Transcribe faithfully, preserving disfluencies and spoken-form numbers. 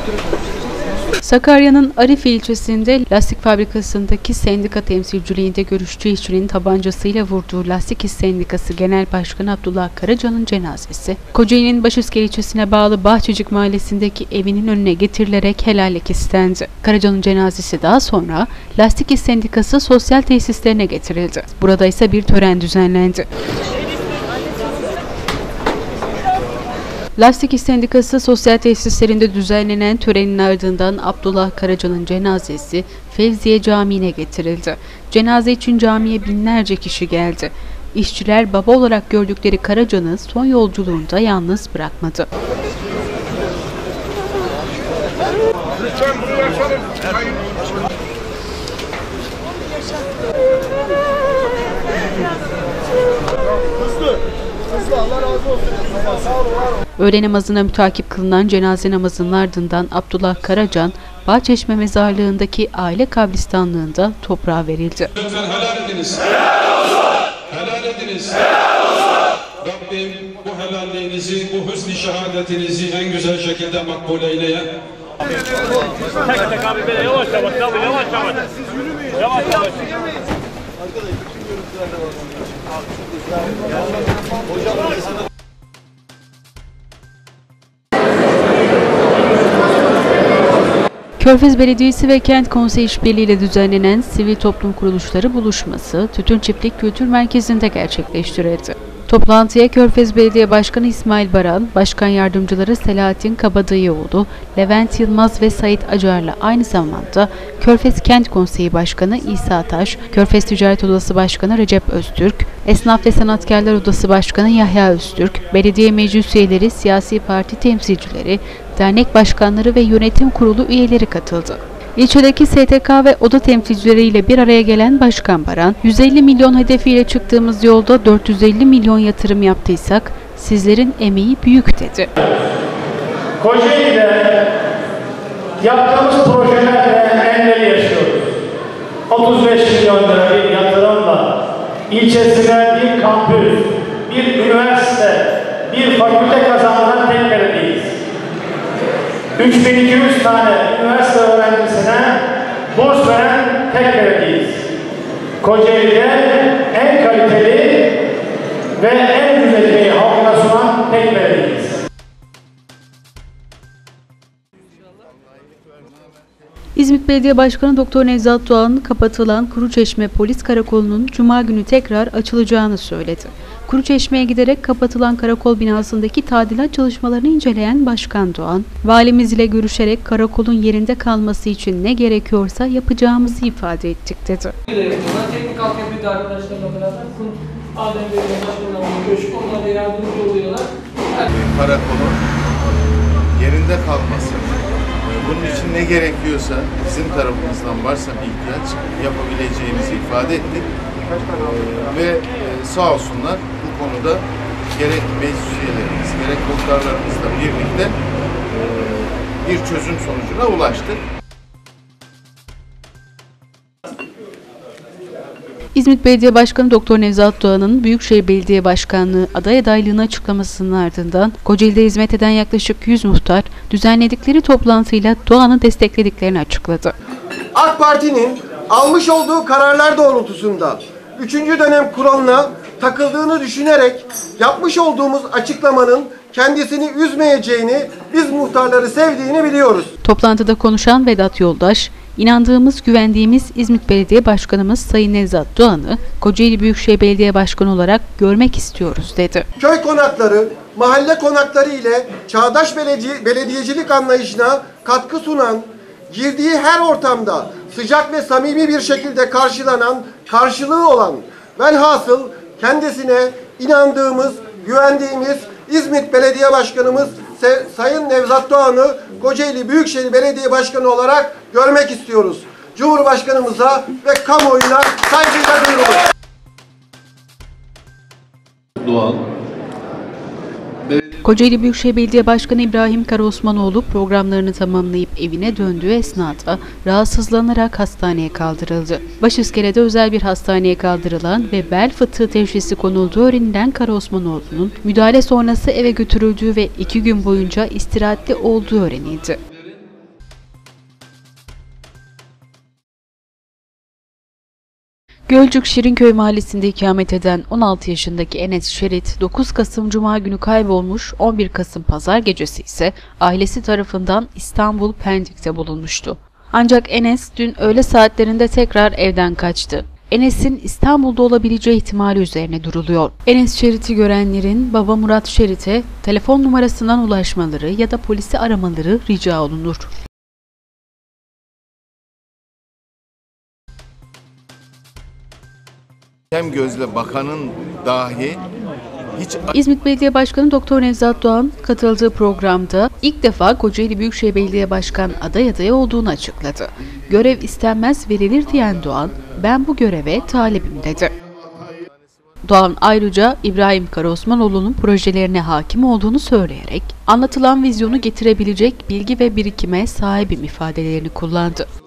Sakarya'nın Arife ilçesinde lastik fabrikasındaki sendika temsilciliğinde görüşçü işçinin tabancasıyla vurduğu Lastik İş Sendikası Genel Başkanı Abdullah Karacan'ın cenazesi, Kocaeli'nin Başiskele ilçesine bağlı Bahçecik mahallesindeki evinin önüne getirilerek helallik istendi. Karacan'ın cenazesi daha sonra Lastik İş Sendikası sosyal tesislerine getirildi. Burada ise bir tören düzenlendi. Lastik İş Sendikası sosyal tesislerinde düzenlenen törenin ardından Abdullah Karacan'ın cenazesi Fevziye Camii'ne getirildi. Cenaze için camiye binlerce kişi geldi. İşçiler baba olarak gördükleri Karacan'ı son yolculuğunda yalnız bırakmadı. Öğle namazına mütakip kılınan cenaze namazının ardından Abdullah Karacan, Bağçeşme mezarlığındaki aile kabristanlığında toprağa verildi. Lütfen helal ediniz. Helal olsun. Helal ediniz. Helal olsun. Rabbim bu helalliğinizi, bu hüsn-i şehadetinizi en güzel şekilde makbul eyleye. Tek tek abi böyle yavaş yavaş yavaş yavaş yavaş. Yavaş yavaş. Körfez Belediyesi ve Kent Konseyi işbirliğiyle düzenlenen sivil toplum kuruluşları buluşması Tütün Çiftlik Kültür Merkezi'nde gerçekleştirildi. Toplantıya Körfez Belediye Başkanı İsmail Baran, Başkan Yardımcıları Selahattin Kabadayıoğlu, Levent Yılmaz ve Sait Acar'la aynı zamanda Körfez Kent Konseyi Başkanı İsa Taş, Körfez Ticaret Odası Başkanı Recep Öztürk, Esnaf ve Sanatkarlar Odası Başkanı Yahya Öztürk, belediye meclis üyeleri, siyasi parti temsilcileri, dernek başkanları ve yönetim kurulu üyeleri katıldı. İlçedeki S T K ve oda temsilcileriyle bir araya gelen Başkan Baran, yüz elli milyon hedefiyle çıktığımız yolda dört yüz elli milyon yatırım yaptıysak, sizlerin emeği büyük dedi. Kocaeli'de yaptığımız projelerle engelli yaşıyoruz. otuz beş milyon lira bir yatırımla ilçesine bir kampüs, bir üniversite, bir fakülte kazanan tek belediyeyiz. üç bin iki yüz tane üniversite öğrencisine burs veren tek belediyeyiz. Kocaeli'de en kaliteli ve en güzel halkına sunan tek belediyeyiz. İzmit Belediye Başkanı Doktor Nevzat Doğan, kapatılan Kuruçeşme Polis Karakolu'nun Cuma günü tekrar açılacağını söyledi. Kuruçeşme'ye giderek kapatılan karakol binasındaki tadilat çalışmalarını inceleyen Başkan Doğan, valimiz ile görüşerek karakolun yerinde kalması için ne gerekiyorsa yapacağımızı ifade ettik dedi. Teknik altyapıydı arkadaşlarla beraber. Adem Bey'le başkanlarla görüşüp onlara yardımcı oluyorlar. Karakolun yerinde kalması, bunun için ne gerekiyorsa bizim tarafımızdan varsa bir ihtiyaç yapabileceğimizi ifade ettik. Ee, ve e, sağ olsunlar bu konuda gerek meclis üyelerimiz, gerek muhtarlarımızla birlikte e, bir çözüm sonucuna ulaştık. İzmit Belediye Başkanı Doktor Nevzat Doğan'ın Büyükşehir Belediye Başkanlığı aday adaylığını açıklamasının ardından Kocaeli'de hizmet eden yaklaşık yüz muhtar düzenledikleri toplantıyla Doğan'ı desteklediklerini açıkladı. AK Parti'nin almış olduğu kararlar doğrultusunda üçüncü dönem kuralına takıldığını düşünerek yapmış olduğumuz açıklamanın kendisini üzmeyeceğini, biz muhtarları sevdiğini biliyoruz. Toplantıda konuşan Vedat Yoldaş, inandığımız, güvendiğimiz İzmit Belediye Başkanımız Sayın Nevzat Doğan'ı Kocaeli Büyükşehir Belediye Başkanı olarak görmek istiyoruz dedi. Köy konakları, mahalle konakları ile çağdaş belediye, belediyecilik anlayışına katkı sunan, girdiği her ortamda sıcak ve samimi bir şekilde karşılanan, karşılığı olan, velhasıl kendisine inandığımız, güvendiğimiz İzmit Belediye Başkanımız Sayın Nevzat Doğan'ı Kocaeli Büyükşehir Belediye Başkanı olarak görmek istiyoruz. Cumhurbaşkanımıza ve kamuoyuna saygıyla duyurulur. Doğan. Kocaeli Büyükşehir Belediye Başkanı İbrahim Karaosmanoğlu programlarını tamamlayıp evine döndüğü esnada rahatsızlanarak hastaneye kaldırıldı. Başiskele'de özel bir hastaneye kaldırılan ve bel fıtığı teşhisi konulduğu öğrenilen Karaosmanoğlu'nun müdahale sonrası eve götürüldüğü ve iki gün boyunca istirahatli olduğu öğrenildi. Gölcük Şirinköy mahallesinde ikamet eden on altı yaşındaki Enes Şerit, dokuz Kasım Cuma günü kaybolmuş, on bir Kasım Pazar gecesi ise ailesi tarafından İstanbul Pendik'te bulunmuştu. Ancak Enes dün öğle saatlerinde tekrar evden kaçtı. Enes'in İstanbul'da olabileceği ihtimali üzerine duruluyor. Enes Şerit'i görenlerin baba Murat Şerit'e telefon numarasından ulaşmaları ya da polisi aramaları rica olunur. Hem gözle bakanın dahi hiç... İzmit Belediye Başkanı Doktor Nevzat Doğan katıldığı programda ilk defa Kocaeli Büyükşehir Belediye Başkan aday adayı olduğunu açıkladı. Görev istenmez verilir diyen Doğan, ben bu göreve talibim dedi. Doğan ayrıca İbrahim Karaosmanoğlu'nun projelerine hakim olduğunu söyleyerek anlatılan vizyonu getirebilecek bilgi ve birikime sahibim ifadelerini kullandı.